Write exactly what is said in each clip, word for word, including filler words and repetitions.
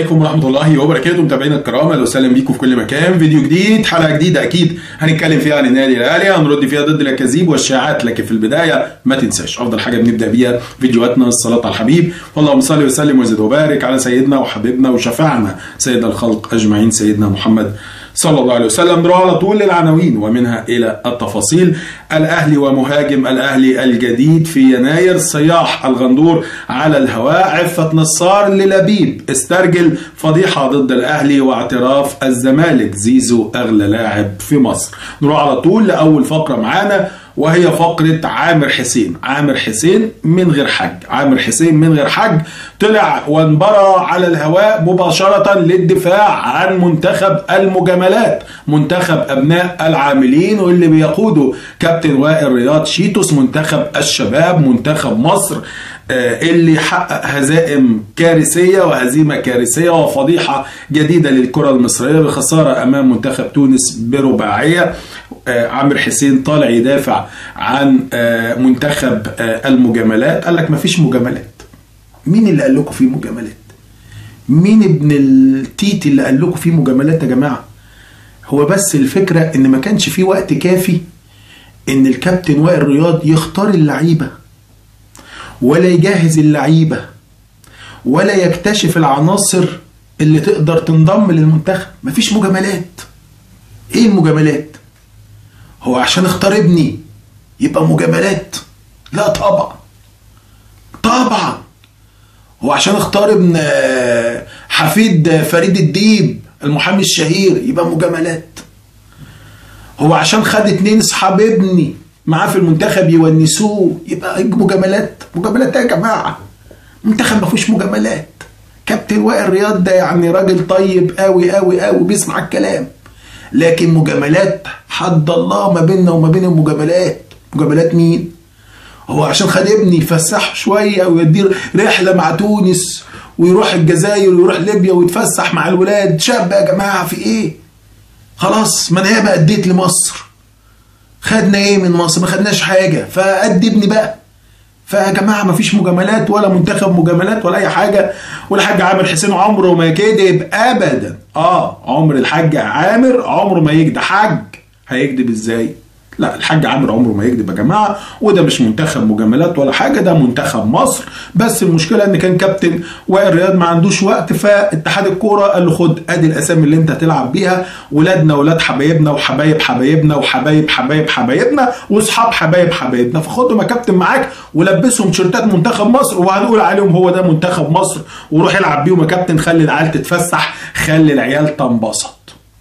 عليكم ورحمة الله وبركاته. متابعينا الكرام، اهلا وسهلا بيكم في كل مكان. فيديو جديد، حلقة جديدة اكيد هنتكلم فيها عن النادي الاهلي، هنرد فيها ضد الاكاذيب والشائعات. لكن في البداية ما تنساش افضل حاجة بنبدأ بيها فيديوهاتنا الصلاة على الحبيب، اللهم صل وسلم وزد وبارك على سيدنا وحبيبنا وشفعنا سيد الخلق اجمعين سيدنا محمد صلى الله عليه وسلم. نروح على طول للعناوين ومنها الى التفاصيل. الاهلي ومهاجم الاهلي الجديد في يناير، صياح الغندور على الهواء، عفة نصار للبيب، استرجل فضيحة ضد الاهلي، واعتراف الزمالك زيزو اغلى لاعب في مصر. نروح على طول لاول فقرة معانا وهي فقرة عامر حسين. عامر حسين من غير حج، عامر حسين من غير حج طلع وانبرى على الهواء مباشرة للدفاع عن منتخب المجاملات، منتخب أبناء العاملين واللي بيقوده كابتن وائل رياض شيتوس، منتخب الشباب، منتخب مصر اللي حقق هزائم كارثية وهزيمة كارثية وفضيحة جديدة للكرة المصرية بخسارة أمام منتخب تونس برباعية. عامر حسين طالع يدافع عن منتخب المجاملات، قال لك مفيش مجاملات. مين اللي قال لكم في مجاملات؟ مين ابن التيتي اللي قال لكم في مجاملات يا جماعة؟ هو بس الفكرة ان ما كانش في وقت كافي ان الكابتن وائل رياض يختار اللعيبة ولا يجهز اللعيبة ولا يكتشف العناصر اللي تقدر تنضم للمنتخب. مفيش مجاملات. ايه المجاملات؟ هو عشان اختار ابني يبقى مجاملات؟ لا طبعا طبعا. هو عشان اختار ابن حفيد فريد الديب المحامي الشهير يبقى مجاملات؟ هو عشان خد اتنين اصحاب ابني معاه في المنتخب يونسوه يبقى مجاملات؟ مجاملات يا جماعه؟ المنتخب ما فيهوش مجاملات. كابتن وائل رياض ده يعني راجل طيب قوي قوي قوي بيسمع الكلام، لكن مجاملات حد الله ما بيننا وما بين المجاملات. مجاملات مين؟ هو عشان خد ابني يفسحه شويه ويدير رحله مع تونس ويروح الجزائر ويروح ليبيا ويتفسح مع الولاد؟ شاب يا جماعه في ايه؟ خلاص، ما انا ياما اديت لمصر. خدنا ايه من مصر؟ ما خدناش حاجه، فادي ابني بقى. فيا جماعه ما فيش مجاملات ولا منتخب مجاملات ولا اي حاجه. والحاج عامر حسين عمره ما يكذب ابدا. اه عمر الحاج عامر عمره ما يكذب. حاج هيكذب ازاي؟ لا، الحاج عامر عمره ما يكذب يا جماعه. وده مش منتخب مجاملات ولا حاجه، ده منتخب مصر. بس المشكله ان كان كابتن وائل رياض ما عندوش وقت، فاتحاد الكوره قال له خد ادي الاسامي اللي انت هتلعب بيها، ولادنا ولاد حبايبنا وحبايب حبايبنا وحبايب حبايب حبايبنا واصحاب حبايب حبايبنا، فخدهم يا كابتن معاك ولبسهم تيشيرتات منتخب مصر وهنقول عليهم هو ده منتخب مصر، وروح العب بيهم يا كابتن. خلي العيال تتفسح، خلي العيال تنبسط.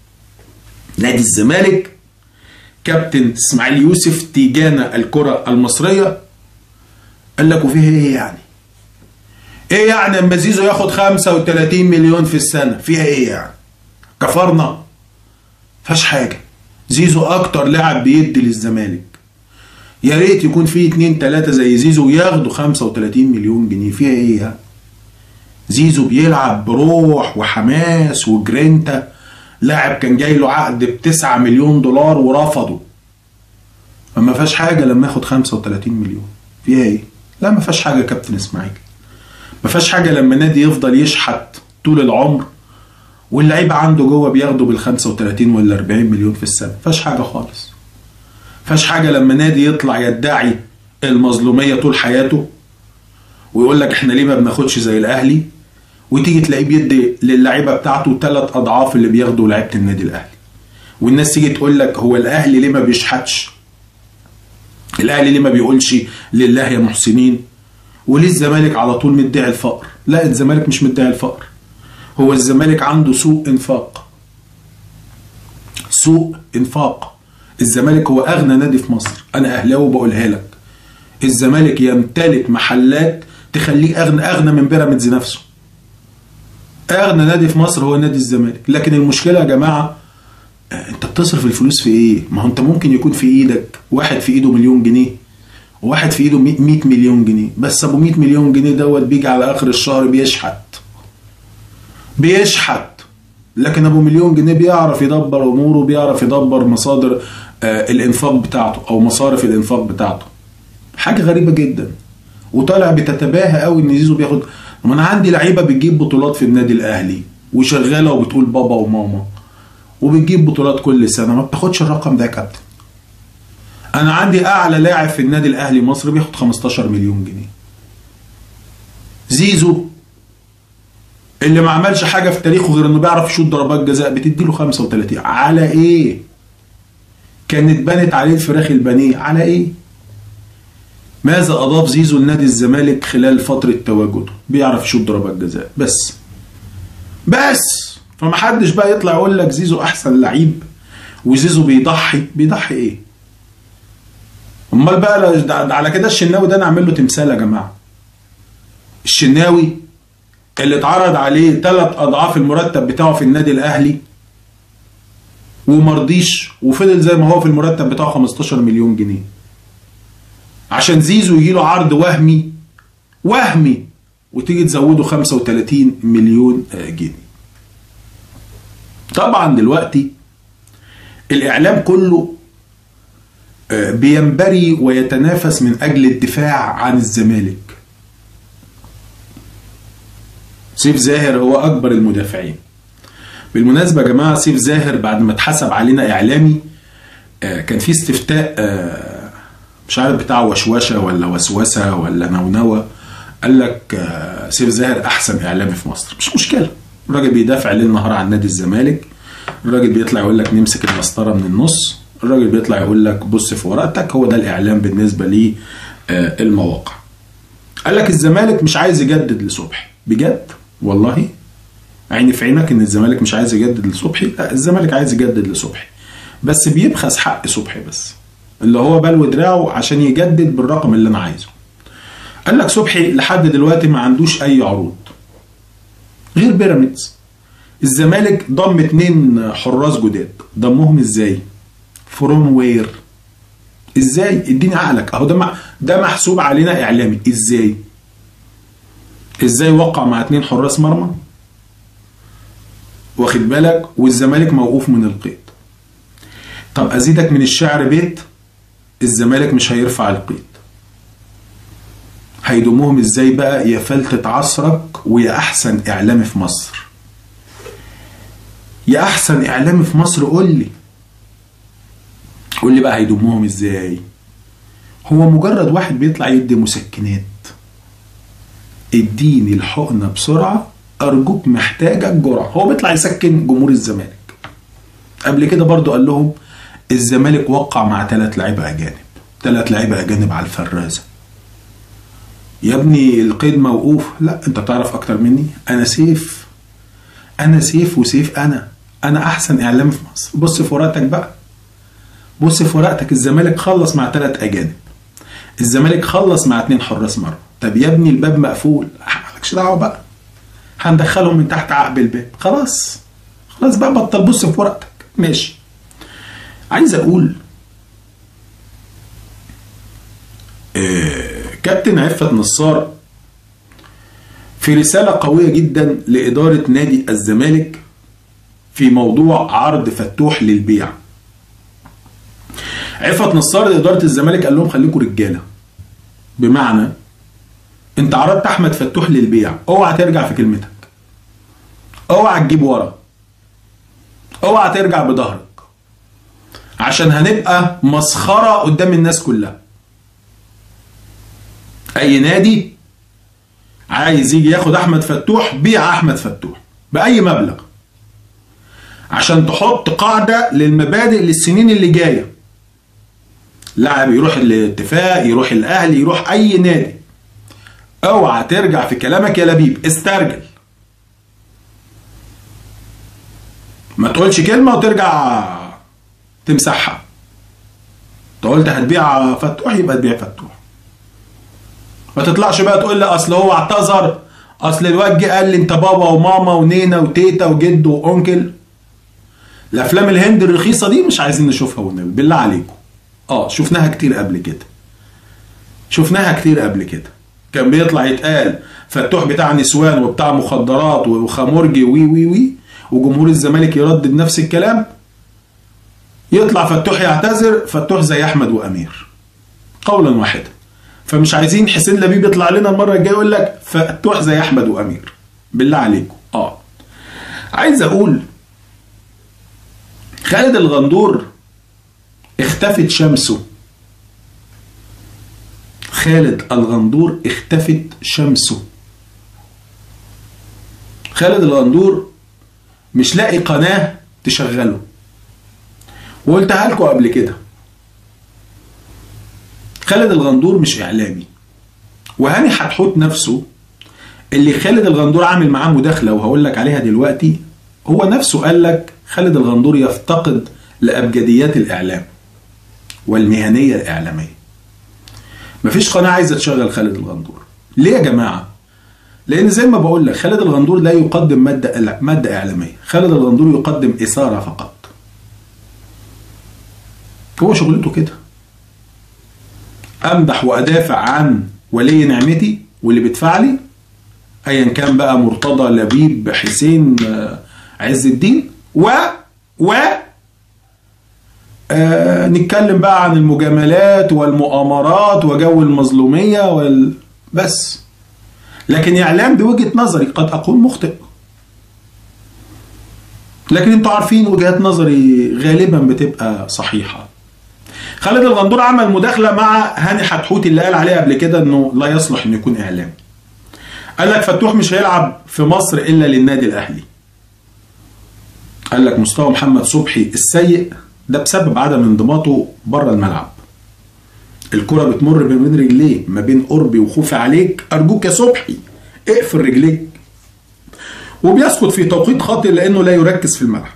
نادي الزمالك كابتن اسماعيل يوسف تيجانا الكرة المصرية قال لك وفيها ايه يعني؟ ايه يعني اما زيزو ياخد خمسة وتلاتين مليون في السنة؟ فيها ايه يعني؟ كفرنا؟ فيهاش حاجة. زيزو اكتر لاعب بيدي للزمالك، يا ريت يكون فيه اتنين تلاتة زي زيزو ياخدوا خمسة وتلاتين مليون جنيه. فيها ايه يعني؟ زيزو بيلعب بروح وحماس وجرينتا. لاعب كان جاي له عقد بتسعة مليون دولار ورفضه. فما فيهاش حاجه لما ياخد خمسة وتلاتين مليون. فيها ايه؟ لا ما فيهاش حاجه يا كابتن اسماعيل. ما فيهاش حاجه لما نادي يفضل يشحت طول العمر واللعيبه عنده جوه بياخدوا بال خمسة وتلاتين ولا أربعين مليون في السنه. ما فيهاش حاجه خالص. ما فيهاش حاجه لما نادي يطلع يدعي المظلوميه طول حياته ويقول لك احنا ليه ما بناخدش زي الاهلي، وتيجي تلاقيه بيدي للعيبه بتاعته ثلاث اضعاف اللي بياخدوا لعيبه النادي الاهلي. والناس تيجي تقول لك هو الاهلي ليه ما بيشحتش؟ الاهلي ليه ما بيقولش لله يا محسنين؟ وليه الزمالك على طول مدعي الفقر؟ لا، الزمالك مش مدعي الفقر. هو الزمالك عنده سوء انفاق. سوء انفاق. الزمالك هو اغنى نادي في مصر. انا اهلاوي بقولها لك. الزمالك يمتلك محلات تخليه اغنى اغنى من بيراميدز نفسه. اغنى نادي في مصر هو نادي الزمالك. لكن المشكله يا جماعه انت بتصرف الفلوس في ايه؟ ما هو انت ممكن يكون في ايدك واحد في ايده مليون جنيه وواحد في ايده مية مليون جنيه، بس ابو مية مليون جنيه دوت بيجي على اخر الشهر بيشحت بيشحت لكن ابو مليون جنيه بيعرف يدبر اموره، بيعرف يدبر مصادر آه الانفاق بتاعته او مصارف الانفاق بتاعته. حاجه غريبه جدا. وطالع بتتباهى قوي ان زيزو بياخد ما انا عندي لعيبه بتجيب بطولات في النادي الاهلي وشغاله وبتقول بابا وماما وبتجيب بطولات كل سنه، ما بتاخدش الرقم ده يا كابتن. انا عندي اعلى لاعب في النادي الاهلي مصر بياخد خمستاشر مليون جنيه. زيزو اللي ما عملش حاجه في تاريخه غير انه بيعرف يشوط ضربات جزاء بتديله خمسة وتلاتين. على ايه؟ كانت بنت عليه الفراخ البانيه على ايه؟ ماذا اضاف زيزو لنادي الزمالك خلال فتره تواجده؟ بيعرف يشوط ضربات جزاء بس بس فمحدش بقى يطلع يقول لك زيزو احسن لعيب وزيزو بيضحي. بيضحي ايه؟ امال بقى ده على كده الشناوي ده نعمل له تمثال يا جماعه. الشناوي اللي اتعرض عليه ثلاث اضعاف المرتب بتاعه في النادي الاهلي ومرضيش وفضل زي ما هو في المرتب بتاعه خمستاشر مليون جنيه عشان زيزو يجي له عرض وهمي وهمي وتيجي تزوده خمسة وتلاتين مليون جنيه. طبعا دلوقتي الاعلام كله بينبري ويتنافس من اجل الدفاع عن الزمالك. سيف زاهر هو اكبر المدافعين. بالمناسبه يا جماعه سيف زاهر بعد ما اتحسب علينا اعلامي كان في استفتاء مش عارف بتاع وشوشه ولا وسوسه ولا نونوه، قال لك سيف زاهر احسن اعلامي في مصر. مش مشكله، الراجل بيدافع ليل نهار عن نادي الزمالك، الراجل بيطلع يقول لك نمسك المسطره من النص، الراجل بيطلع يقول لك بص في ورقتك. هو ده الاعلام بالنسبه لي المواقع. قال لك الزمالك مش عايز يجدد لصبحي. بجد والله عيني في عينك ان الزمالك مش عايز يجدد لصبحي. لا، الزمالك عايز يجدد لصبحي بس بيبخس حق صبحي بس اللي هو بلو دراعه عشان يجدد بالرقم اللي انا عايزه. قال لك صبحي لحد دلوقتي ما عندوش اي عروض غير بيراميدز. الزمالك ضم اتنين حراس جداد. ضمهم ازاي؟ فروم وير؟ ازاي؟ اديني عقلك. اهو ده ده محسوب علينا اعلامي. ازاي؟ ازاي وقع مع اتنين حراس مرمى واخد بالك والزمالك موقوف من القيد؟ طب ازيدك من الشعر بيت، الزمالك مش هيرفع القيد. هيضموهم ازاي بقى يا فلتة عصرك ويا احسن اعلامي في مصر؟ يا احسن اعلامي في مصر قول لي قول لي بقى هيضموهم ازاي؟ هو مجرد واحد بيطلع يدي مسكنات. اديني الحقنه بسرعه ارجوك محتاجك جرعه. هو بيطلع يسكن جمهور الزمالك. قبل كده برضو قال لهم الزمالك وقع مع ثلاث لعيبه اجانب. ثلاث لعيبه اجانب على الفرازه. يا ابني القيد موقوف. لا، انت بتعرف اكتر مني. انا سيف انا سيف وسيف انا انا احسن اعلامي في مصر. بص في ورقتك بقى، بص في ورقتك. الزمالك خلص مع ثلاث اجانب، الزمالك خلص مع اتنين حراس مرمى. طب يا ابني الباب مقفول، مالكش دعوه بقى، هندخلهم من تحت عقب الباب. خلاص خلاص بقى، بطل بص في ورقتك. ماشي. عايز اقول آه كابتن عفت نصار في رساله قويه جدا لاداره نادي الزمالك في موضوع عرض فتوح للبيع. عفت نصار لاداره الزمالك قال لهم خليكم رجاله. بمعنى انت عرضت احمد فتوح للبيع، اوعى ترجع في كلمتك، اوعى تجيب ورا، اوعى ترجع بظهرك، عشان هنبقى مسخره قدام الناس كلها. اي نادي عايز يجي ياخد احمد فتوح بيع احمد فتوح باي مبلغ عشان تحط قاعده للمبادئ للسنين اللي جايه. لاعب يروح الاتفاق، يروح الاهلي، يروح اي نادي، اوعى ترجع في كلامك يا لبيب. استرجل، ما تقولش كلمه وترجع تمسحها. قلت هتبيع فتوح يبقى تبيع فتوح. ما تطلعش بقى تقول لي اصل هو اعتذر، اصل الواد جه قال لي انت بابا وماما ونينا وتيتا وجد وانكل. الافلام الهند الرخيصه دي مش عايزين نشوفها والنبي بالله عليكم. اه شفناها كتير قبل كده، شفناها كتير قبل كده. كان بيطلع يتقال فتوح بتاع نسوان وبتاع مخدرات وخمرجي وي وي وي، وجمهور الزمالك يردد نفس الكلام. يطلع فتوح يعتذر، فتوح زي احمد وامير قولا واحدا. فمش عايزين حسين لبيب يطلع لنا المره الجايه يقول لك فتوح زي احمد وامير. بالله عليكم. اه عايز اقول خالد الغندور اختفت شمسه. خالد الغندور اختفت شمسه. خالد الغندور مش لاقي قناة تشغله. وقلتها لكم قبل كده، خالد الغندور مش اعلامي. وهاني حتحوت نفسه اللي خالد الغندور عامل معاه مداخلة وهقول لك عليها دلوقتي، هو نفسه قال لك خالد الغندور يفتقد لأبجديات الإعلام والمهنية الإعلامية. مفيش قناة عايزة تشغل خالد الغندور. ليه يا جماعة؟ لأن زي ما بقول لك خالد الغندور لا يقدم مادة مادة إعلامية، خالد الغندور يقدم إثارة فقط. هو شغلته كده. أمدح وأدافع عن ولي نعمتي واللي بيدفع لي، أيا كان بقى مرتضى، لبيب، حسين، عز الدين، و و آه نتكلم بقى عن المجاملات والمؤامرات وجو المظلومية وال... بس. لكن إعلام بوجهة نظري قد أكون مخطئ، لكن انتوا عارفين وجهات نظري غالبا بتبقى صحيحة. خالد الغندور عمل مداخلة مع هاني حتحوت اللي قال عليه قبل كده انه لا يصلح انه يكون إعلام. قال لك فتوح مش هيلعب في مصر إلا للنادي الأهلي. قال لك مستوى محمد صبحي السيء ده بسبب عدم انضباطه بره الملعب. الكرة بتمر بين رجليه، ما بين قربي وخوفي عليك، أرجوك يا صبحي اقفل رجليك. وبيسقط في توقيت خاطئ لأنه لا يركز في الملعب.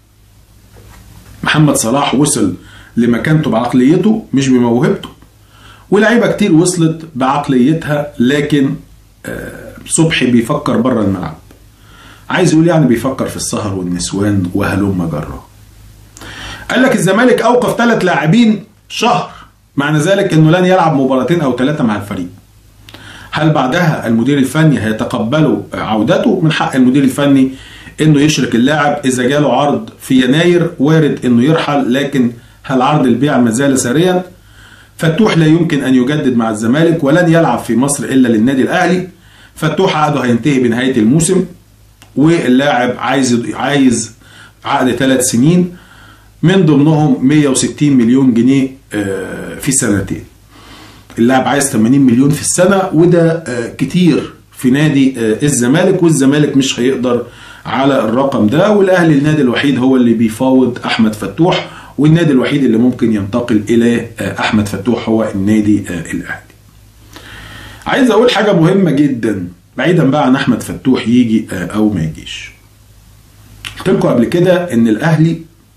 محمد صلاح وصل لمكانته بعقليته مش بموهبته، ولاعيبة كتير وصلت بعقليتها، لكن صبحي بيفكر بره الملعب. عايز يقول يعني بيفكر في السهر والنسوان وهلم جرة. قال لك الزمالك أوقف ثلاث لاعبين شهر، معنى ذلك أنه لن يلعب مباراتين أو ثلاثة مع الفريق. هل بعدها المدير الفني هيتقبلوا عودته؟ من حق المدير الفني أنه يشرك اللاعب. إذا جاله عرض في يناير وارد أنه يرحل، لكن هل عرض البيع ما زال ساريا؟ فتوح لا يمكن أن يجدد مع الزمالك ولن يلعب في مصر إلا للنادي الأهلي. فتوح عقده هينتهي بنهاية الموسم، واللاعب عايز عايز عقد ثلاث سنين من ضمنهم مئة وستين مليون جنيه في سنتين. اللاعب عايز ثمانين مليون في السنة، وده كتير في نادي الزمالك، والزمالك مش هيقدر على الرقم ده. والأهلي النادي الوحيد هو اللي بيفاوض أحمد فتوح، والنادي الوحيد اللي ممكن ينتقل إليه أحمد فتوح هو النادي الأهلي. عايز أقول حاجة مهمة جدا بعيدا بقى عن أحمد فتوح يجي أو ما يجيش. قلت لكم قبل كده إن الأهلي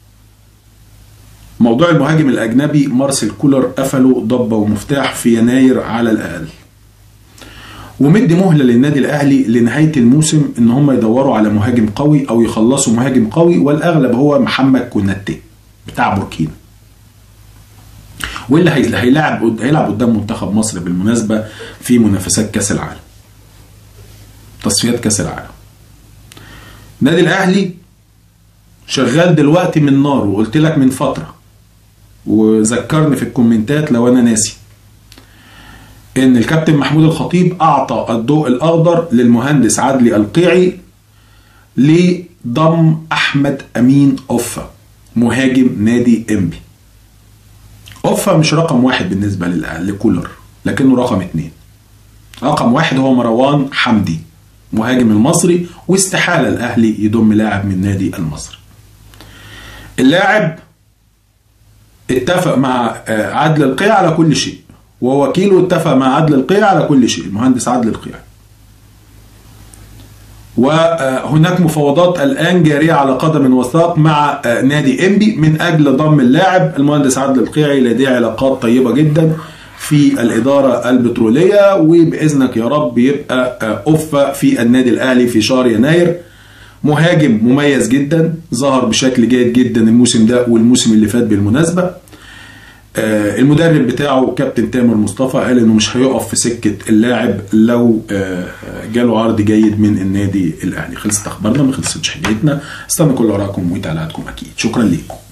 موضوع المهاجم الأجنبي مارسيل كولر قفله ضبة ومفتاح في يناير على الأقل، ومدي مهلة للنادي الأهلي لنهاية الموسم إن هم يدوروا على مهاجم قوي أو يخلصوا مهاجم قوي، والأغلب هو محمد كوناتي بتاع بوركينا، واللي هيلاعب هيلعب قدام منتخب مصر بالمناسبة في منافسات كأس العالم، تصفيات كأس العالم. النادي الأهلي شغال دلوقتي من نار، وقلت لك من فترة وذكرني في الكومنتات لو أنا ناسي إن الكابتن محمود الخطيب أعطى الضوء الأخضر للمهندس عدلي القيعي لضم أحمد أمين أوفا مهاجم نادي إنبي. أوفا مش رقم واحد بالنسبة لكولر، لكنه رقم اتنين. رقم واحد هو مروان حمدي مهاجم المصري، واستحالة الأهلي يضم لاعب من نادي المصري. اللاعب اتفق مع عدل القيع على كل شيء، ووكيله اتفق مع عدل القيع على كل شيء، المهندس عدل القيع. وهناك مفاوضات الآن جارية على قدم وساق مع نادي إنبي من أجل ضم اللاعب. المهندس عدل القيعي لديه علاقات طيبة جدا في الإدارة البترولية، وبإذنك يا رب يبقى أوفا في النادي الأهلي في شهر يناير. مهاجم مميز جدا، ظهر بشكل جيد جدا الموسم ده والموسم اللي فات بالمناسبة. المدرب بتاعه كابتن تامر مصطفى قال انه مش هيقف في سكة اللاعب لو جاله عرض جيد من النادي الأهلي. خلصت اخبارنا، ما خلصتش حكايتنا. استنى كل آرائكم وتعليقاتكم اكيد. شكرا لكم.